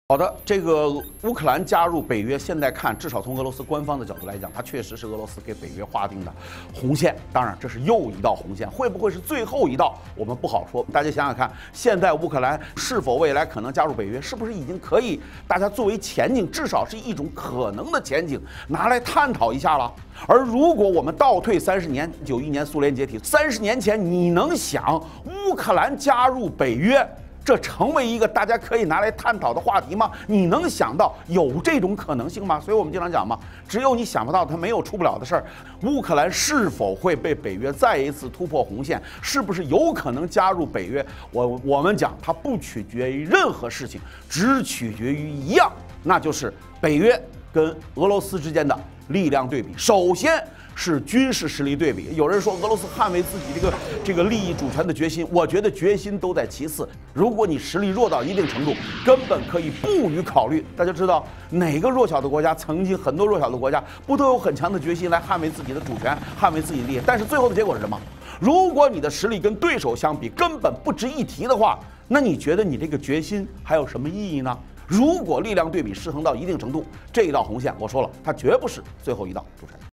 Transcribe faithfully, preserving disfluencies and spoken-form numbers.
好的，这个乌克兰加入北约，现在看，至少从俄罗斯官方的角度来讲，它确实是俄罗斯给北约划定的红线。当然，这是又一道红线，会不会是最后一道，我们不好说。大家想想看，现在乌克兰是否未来可能加入北约，是不是已经可以大家作为前景，至少是一种可能的前景，拿来探讨一下了？而如果我们倒退三十年，九一年苏联解体，三十年前，你能想乌克兰加入北约？ 这成为一个大家可以拿来探讨的话题吗？你能想到有这种可能性吗？所以我们经常讲嘛，只有你想不到，它没有出不了的事儿。乌克兰是否会被北约再一次突破红线？是不是有可能加入北约？我我们讲，它不取决于任何事情，只取决于一样，那就是北约跟俄罗斯之间的力量对比。首先 是军事实力对比。有人说俄罗斯捍卫自己这个这个利益主权的决心，我觉得决心都在其次。如果你实力弱到一定程度，根本可以不予考虑。大家知道哪个弱小的国家，曾经很多弱小的国家不都有很强的决心来捍卫自己的主权、捍卫自己的利益？但是最后的结果是什么？如果你的实力跟对手相比根本不值一提的话，那你觉得你这个决心还有什么意义呢？ 如果力量对比失衡到一定程度，这一道红线，我说了，它绝不是最后一道。主持人。